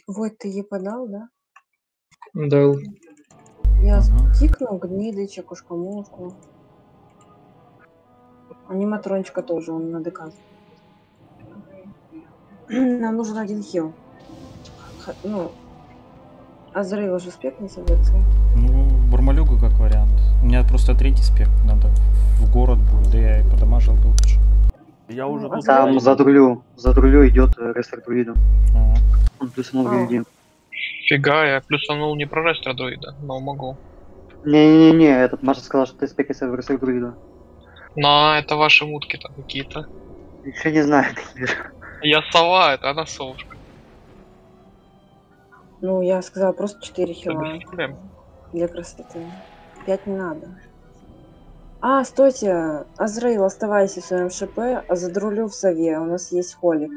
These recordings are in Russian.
Вот ты ей подал, да? Дал. Я Ага. стикнул гнидыча, кошкомолку. Аниматрончика тоже, он на ДК. Нам нужен один хил. Ну, Азраил уже спек не соответственно. Ну, Бармалюга как вариант. У меня просто третий спек. Надо в город будет, да я и подамажил бы лучше. Я уже тут. Там за друлю идет рестор друидом. Ага. Он плюснул гильдию. Фига, я плюсанул не про рестра друида, но могу. Не-не-не, этот Маша сказал, что ты спекался в рестор друида. Но это ваши мутки там какие-то. Еще не знаю. Я сова, это она совушка. Ну, я сказала просто 4 хила. Без проблем. Для красоты. 5 не надо. А, стойте, Азраил, оставайся в своем ШП, а задрулю в сове. У нас есть холик.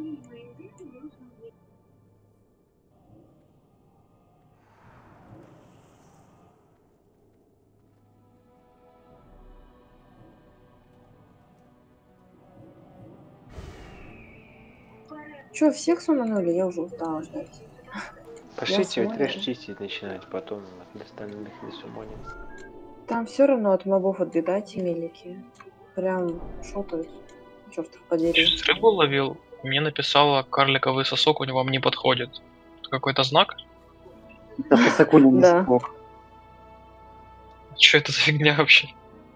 Чё, всех суманули? Я уже устала ждать. Пошлите Я трэш смотрю. чистить начинать, потом от остальных не сумоним. Там все равно от мобов отбегайте, мелики. Прям шотают. Чёрт подери. Сейчас рыбу ловил, мне написала карликовый сосок, у него вам не подходит. Это какой-то знак? Это сосокунин Да. не смог. Что это за фигня вообще?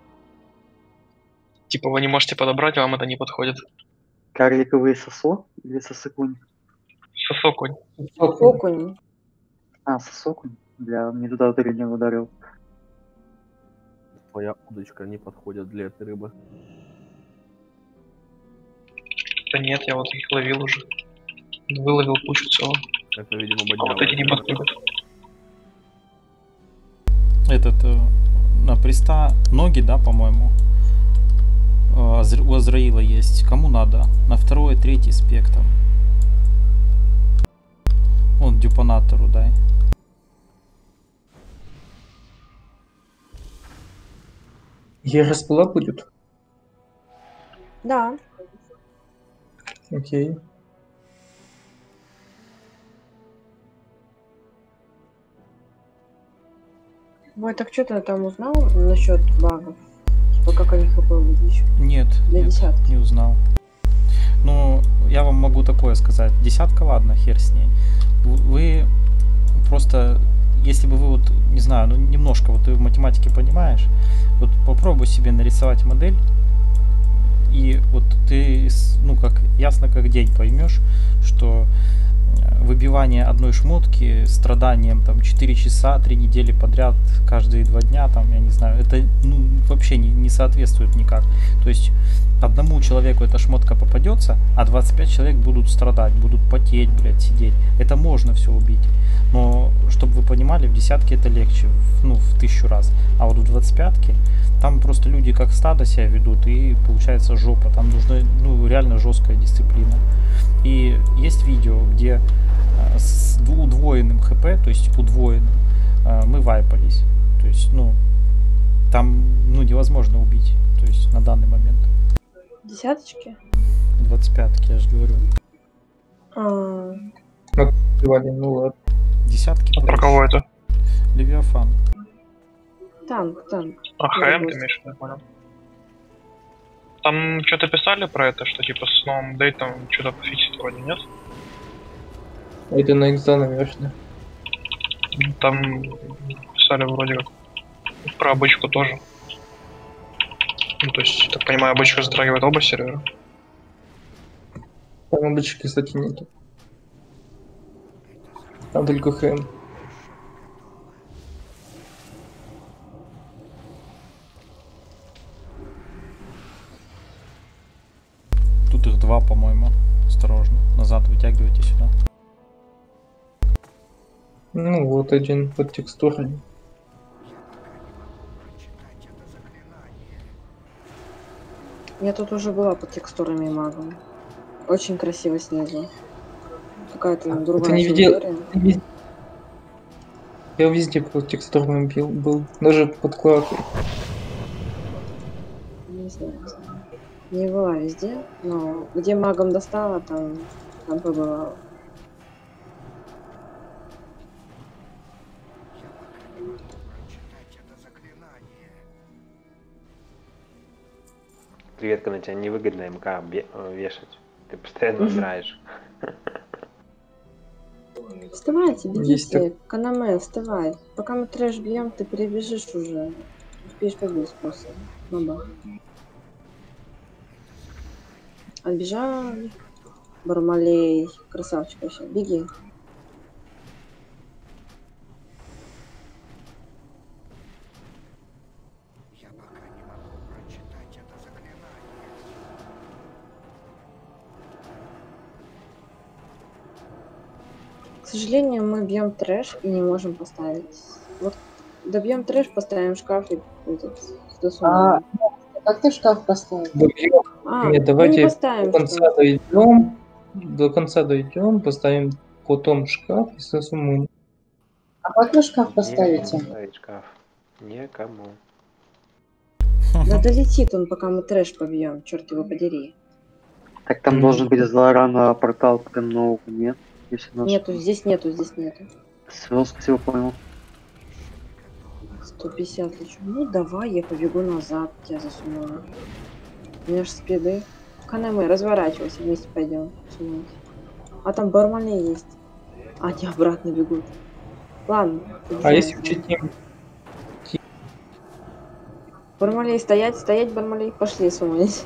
Типа вы не можете подобрать, а вам это не подходит. Карликовый сосо или сосокунь? Сосокунь. Окунь. А, сосокунь. Бля, мне туда ударил. Твоя удочка не подходит для этой рыбы. Да нет, я вот их ловил уже. Выловил кучу целую. Это, видимо, А вот эти не боднявая. подходят. На приста ноги, да, по-моему, у Азраила есть. Кому надо? На второй, третий спек там. Вон дюпонатору дай. Ераспла будет? Да. Окей. Ой, так что ты там узнал насчет багов? Типа как они ХП увеличивают? Нет, Для нет, десятки. не узнал. Ну, я вам могу такое сказать. Десятка, ладно, хер с ней. Вы просто, если бы вы вот, не знаю, ну немножко вот ты в математике понимаешь, вот попробуй себе нарисовать модель, и вот ты, ну как ясно как день поймешь, что выбивание одной шмотки страданием там 4 часа, 3 недели подряд, каждые 2 дня, там, я не знаю, это ну, вообще не соответствует никак. То есть одному человеку эта шмотка попадется, а 25 человек будут страдать, будут потеть, блядь, сидеть. Это можно все убить. Но, чтобы вы понимали, в десятке это легче, ну, в 1000 раз. А вот в 25-ке там просто люди как стадо себя ведут, и получается жопа. Там нужна, ну, реально жесткая дисциплина. И есть видео, где с удвоенным хп, то есть удвоенным, мы вайпались. То есть, ну, там, ну, невозможно убить. То есть, на данный момент. Десяточки? 25-ки, я же говорю. Ваня, ну ладно. Десятки. А про кого это? Левиафан. Танк. А ХМ ты имеешь в виду, я понял. Там что-то писали про это, что типа с новым дейтом что-то пофиксить вроде, нет? Это на экза, наверное. Там писали вроде как про обычку тоже. Ну, то есть, так понимаю, обычка затрагивает оба сервера. Там обычки, кстати, нету. Там только ХМ. Тут их 2, по-моему. Осторожно. Назад вытягивайте сюда. Ну, вот один под текстурами. Я тут уже была под текстурами и магом. Очень красиво снизу. Какая-то другая Ты не видел? история. Я везде под текстурным был. Даже под клакой. Не знаю. Не была везде, но где магом достала, там побывала. Ветка на тебя невыгодно МК вешать. Ты постоянно умираешь. Вставайте, Есть бегите, Канаме, вставай. Пока мы трэш бьем, ты перебежишь уже. Успеешь побить просто. Баба. Отбежали. Бармалей. Красавчик вообще. Беги. К сожалению, мы бьем трэш и не можем поставить. Вот добьем трэш, поставим шкаф и этот засунем. Как ты шкаф поставил? Добьем. А, Нет, мы давайте не поставим до конца шкаф. дойдем. До конца дойдем, поставим потом шкаф и засуммуем. А как вы шкаф Некому поставите? ставить шкаф. Некому. Да долетит он, пока мы трэш побьем, черт его подери. Так там должен быть из Лорана портал к Ноу, нет? Если наш... Нету, здесь нету, здесь нету. Все, спасибо, понял. 150 лечу. Ну давай, я побегу назад, тебя засунула. У меня же спиды. Канаме, разворачивайся, вместе пойдем. Сунуть. А там барманы есть. А они обратно бегут. Ладно. А побежали. если учить Бармалей, стоять, стоять, Бармалей. Пошли сунуть.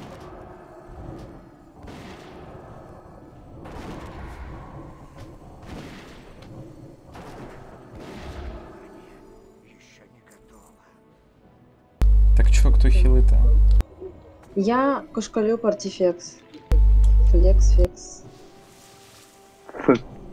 Так чё, кто хилый-то? Я кошкалюб артефекс. Флекс, фекс. Фу.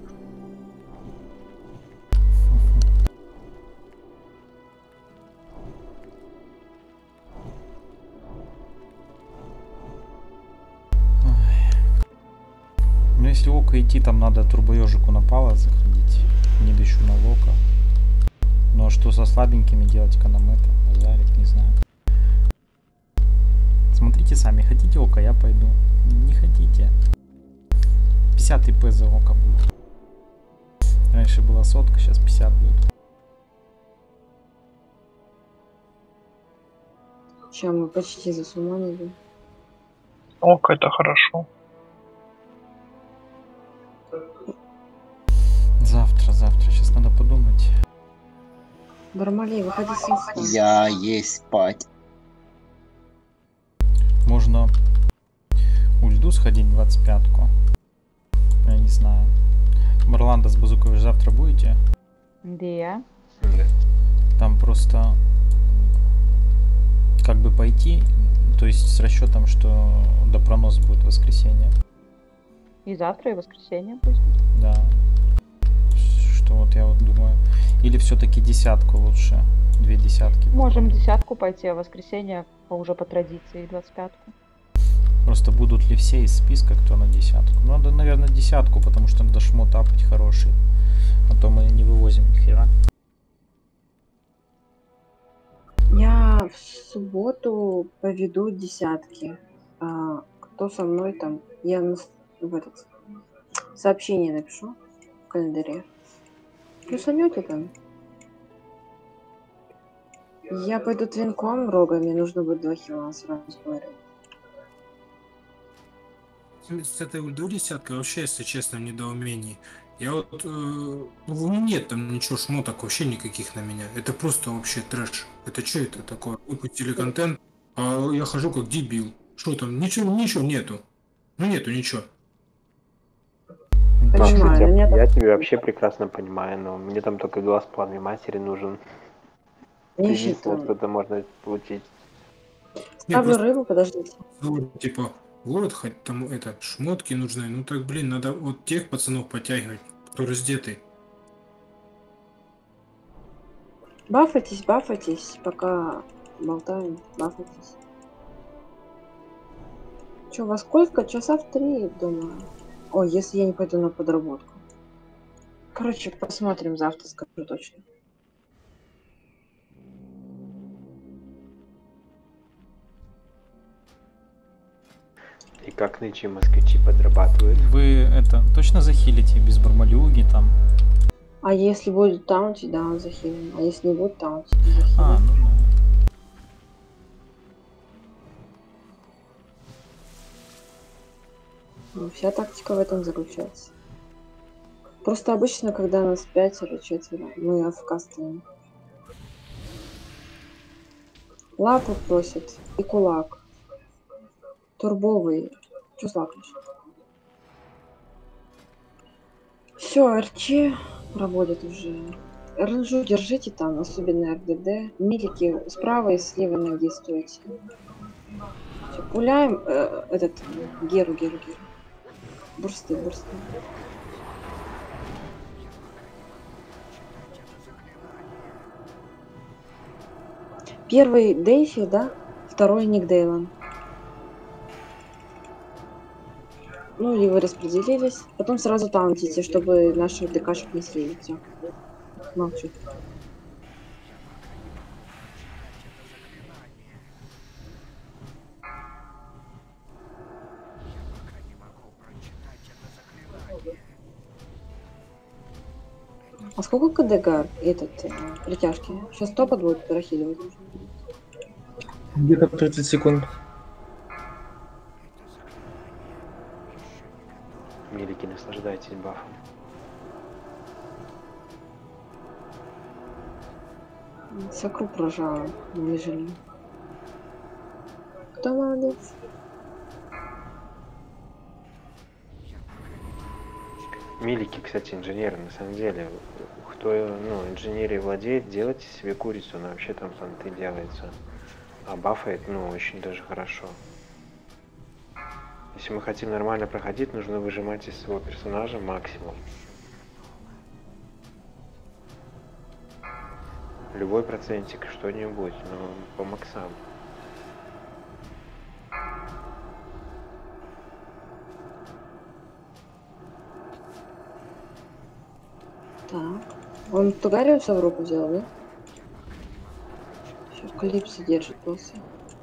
Ну если око идти, там надо турбоежику на пала заходить. Не дышу на лока. Ну а что со слабенькими делать, Канамета, Назарик, не знаю. Смотрите сами, хотите око, я пойду. Не хотите. 50 ИП за око будет. Раньше была 100, сейчас 50 будет. Сейчас мы почти засуманили. Ок, это хорошо. Завтра. Сейчас надо подумать. Бармалей, выходи с инста. Я есть спать. Можно ульду сходить 25-ку. Я не знаю. Марланда с базукой вы же завтра будете? Да. Да. Там просто как бы пойти, то есть с расчетом, что до пронос будет в воскресенье. И завтра, и воскресенье пусть. Да. Что вот я вот думаю. Или все-таки десятку лучше? 2 десятки. Можем десятку пойти, а в воскресенье уже по традиции 25-ку. Просто будут ли все из списка, кто на десятку? Ну, надо, наверное, десятку, потому что надо шмот апать хороший. А то мы не вывозим ни хера. Я в субботу поведу десятки. Кто со мной там? Я в этот сообщение напишу в календаре. Плюсанете там? Я пойду твинком рогами, нужно будет 2 хила, сразу говорю. С этой ульдой десяткой вообще, если честно, в недоумении. Я вот... нет там ничего, шмоток вообще никаких на меня. Это просто вообще трэш. Это что это такое? Выпустили контент, а я хожу как дебил. Что там? Ничего нету. Ну нету ничего. Понимаю, Кстати, меня я тебя вообще прекрасно понимаю, но мне там только глаз пламя матери нужен. не Единственное, считаю. что-то можно получить. Ставлю просто- рыбу, подождите. Ну, типа, вот, хоть там это, шмотки нужны. Ну так, блин, надо вот тех пацанов подтягивать, кто раздетый. Бафайтесь, пока болтаем, бафайтесь. Че, во сколько? Часа в 3, думаю. Ой, если я не пойду на подработку. Короче, посмотрим завтра, скажу точно. И как нынче москвичи подрабатывают? Вы это точно захилите без бармалюги там? А если будет таунти, да, захилим. А если не будет таунти, то захилим. А, ну да. Ну, вся тактика в этом заключается. Просто обычно, когда нас 5 или 4, мы АФК стоим. Лапу просит и кулак. Турбовый. Чё слакнешь? Все, РЧ проводят уже. РНЖу держите там, особенно РДД. Милики справа и с левой ноги стойте. Всё, пуляем этот Геру. Бурсты. Первый Дейфи, да? Второй Ник Дейлан. Ну, и вы распределились. Потом сразу таунтите, чтобы наших ДКшек не слили. Всё. Молчу. А сколько КДГ этот притяжки? Сейчас топот будет прохиливать. Где-то 30 секунд. Милики, наслаждайтесь бафом. Сакру прожала, выжили. Кто молодец? Милики, кстати, инженеры, на самом деле, кто инженерией владеет, делайте себе курицу, она вообще там фанты делается. А бафает, очень даже хорошо. Если мы хотим нормально проходить, нужно выжимать из своего персонажа максимум. Любой процентик, что-нибудь, но по максам. Так. Он Тугариуса в руку взял, да? Сейчас Калипсо держит после.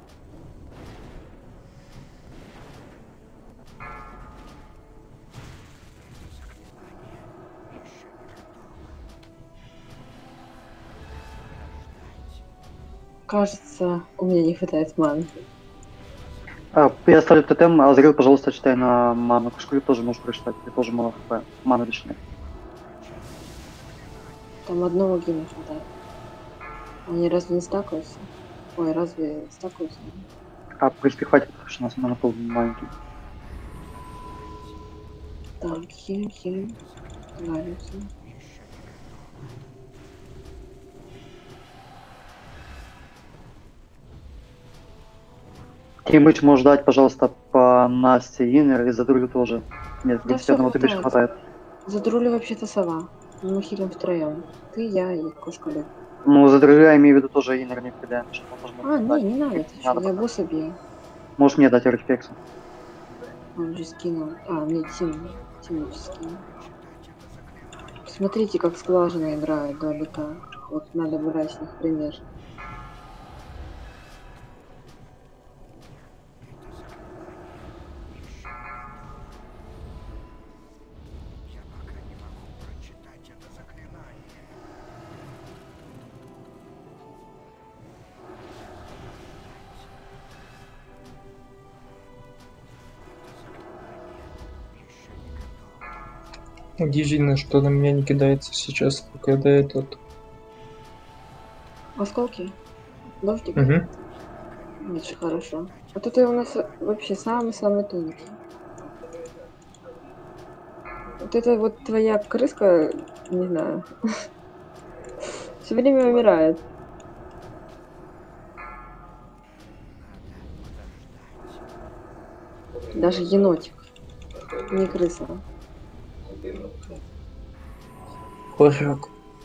Кажется, у меня не хватает маны. Я ставлю тотем, а Азрил, пожалуйста, читай на ману. Кашкурю тоже можешь прочитать, я тоже мало хп. Мана точнее. Там одного гена хватает. Они разве не стакаются? Ой, разве стакаются? В принципе, хватит, потому что у нас монопол маленький. Так, хилим. Нравится. Тимыч можешь дать, пожалуйста, по Насте Инер и за Друлю тоже. Нет, Да 21 всё ты больше хватает. За Друлю вообще-то сова. Мы хилим втроем. Ты, я и кошка Лёд. Ну, за Друлю я имею в виду тоже Инер не кидаем. Не надо, ты чё, я босса бью. Можешь мне дать артефексу. Он же скинул. Мне Тимыч скинул. Смотрите, как сглаженно играет 2 БК. Вот надо брать с них пример. Удивительно, что на меня не кидается сейчас, когда этот... Осколки? Дождик? Угу. Очень хорошо. А тут у нас вообще самый-самый тонкий. Вот это вот твоя крыска, не знаю, все время умирает. Даже енотик, не крыса. Хорек.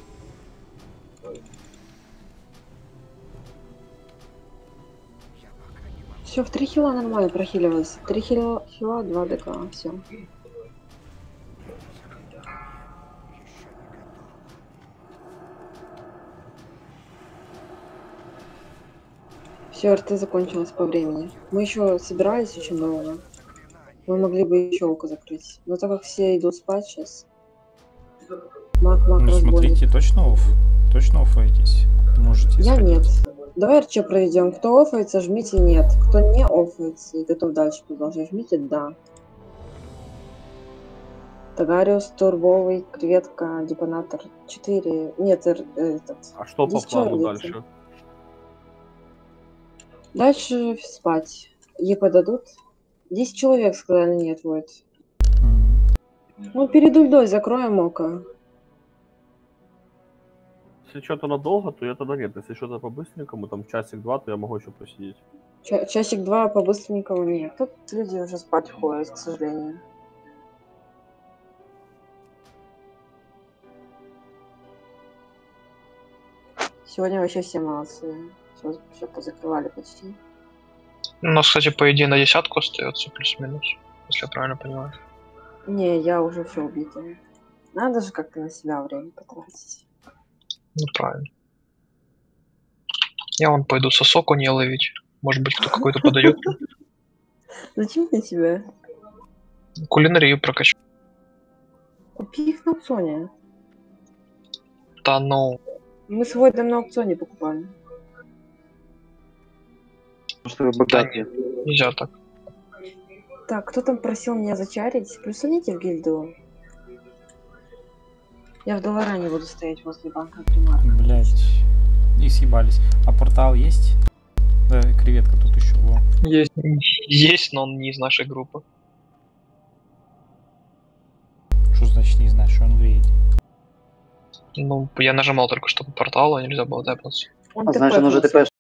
Все, в 3 хила нормально прохиливалось. 3 хила, 2 ДК, все. Все, РТ закончилось по времени. Мы еще собирались очень долго. Мы могли бы еще око закрыть. Но так как все идут спать сейчас. Мак смотрите, точно офф? Точно оффаетесь? Можете Я сходить. нет. Давай РЧ проведем. Кто оффается, жмите нет. Кто не оффается и готов дальше продолжать, жмите да. Тагариус, турбовый, креветка, депонатор 4. Нет, этот. А что по 10 плану человек. дальше? Дальше спать. ЕП дадут? 10 человек сказали нет, вот. Ну, перед ульдой закроем око. Если что-то надолго, то я тогда нет. Если что-то по-быстренькому, там часик-два, то я могу еще посидеть. Часик-два по-быстренькому нет. Тут люди уже спать ходят, к сожалению. Сегодня вообще все молодцы. Все позакрывали почти. У нас, кстати, по идее на 10 остается плюс-минус, если я правильно понимаю. Не, я уже все убитая. Надо же как-то на себя время потратить. Ну правильно. Я вон пойду сосок у нее ловить. Может быть, кто какой-то подает. Зачем мне тебя? Кулинарию прокачу. Купи их на аукционе. Да ну. Мы свой дом на аукционе покупали. Что вы богатые. Да, нельзя так. Так, кто там просил меня зачарить? Плюсаните в гильду. Я в Долоране буду стоять возле банка примара. Блять. И съебались. А портал есть? Да, креветка тут еще. Во. Есть. Есть, но он не из нашей группы. Что значит не знаешь, что он выйдет? Ну, я нажимал только что по порталу, нельзя было тэпнуться. Он А значит, он уже тэпнулся. ТП